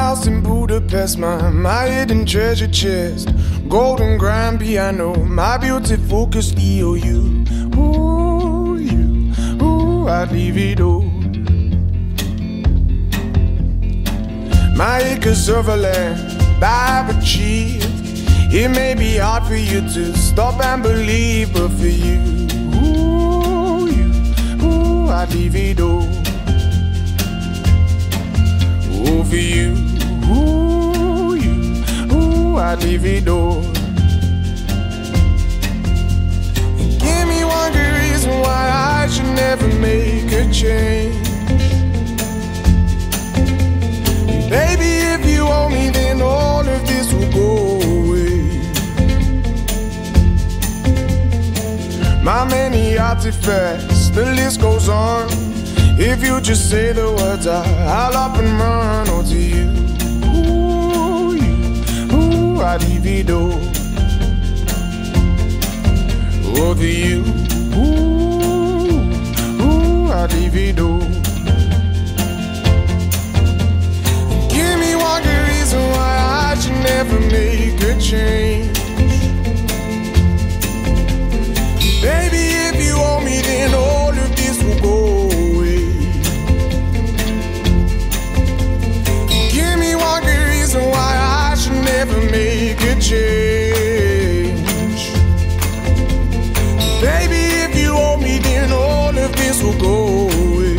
house in Budapest, my hidden treasure chest, golden grand piano, my beauty focus EOU. Ooh, you, ooh, I'd leave it all. My acres of land I've achieved. It may be hard for you to stop and believe, but for you, I'd leave it all. Oh, for you, I'd leave it all. Give me one good reason why I should never make a change. Baby, if you owe me, then all of this will go away. My many artifacts, the list goes on. If you just say the words, I'll up and run. Oh, to you, I'd leave it all. Oh, to you, I'd leave it all. Why I should never make a change. Baby, if you owe me, then all of this will go away. Give me one good reason why I should never make a change. Baby, if you owe me, then all of this will go away.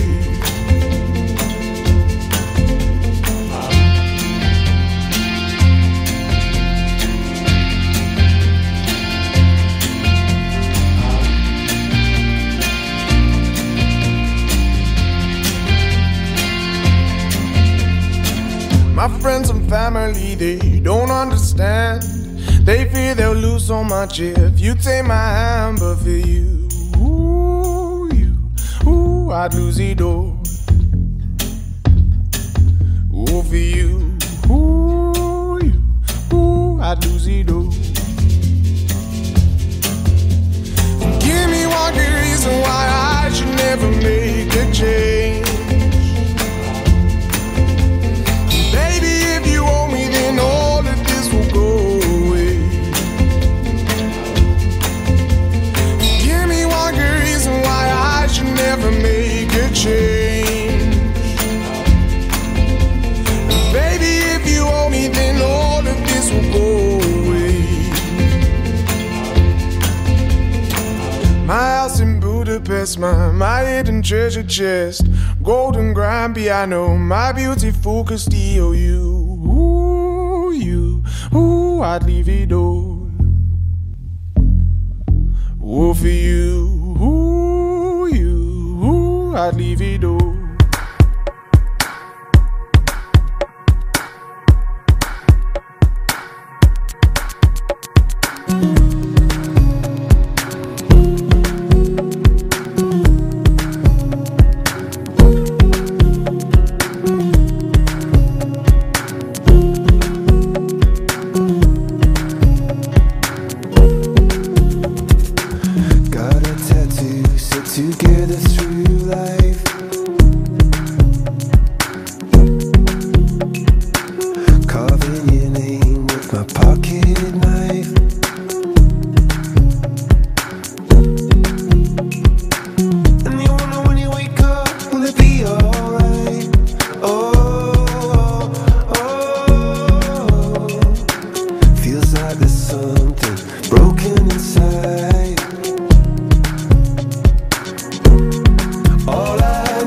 My friends and family, they don't understand. They fear they'll lose so much if you take my hand. But for you, I'd lose it all. Oh, for you, I'd lose it all. Give me one good reason why I should never make a change. All of this will go away. Give me one good reason why I should never make a change. Baby, if you owe me, then all of this will go away. My house in Budapest, my hidden treasure chest, golden grand piano, my beauty focus EOU. I'd leave it all. Oh, for you, I'd leave it all. Together through life, carving your name with my pocket knife. And you wonder when you wake up, will it be alright? Oh, feels like there's something broken inside. All I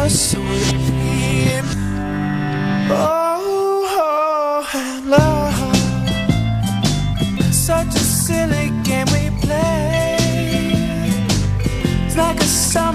us would be. Oh, love, such a silly game we play. It's like a song